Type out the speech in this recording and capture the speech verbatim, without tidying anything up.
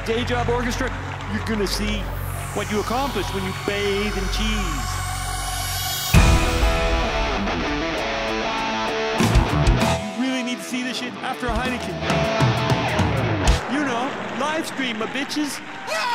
Day Job Orchestra, you're gonna see what you accomplish when you bathe in cheese. You really need to see this shit after a Heineken. You know, live stream, my bitches.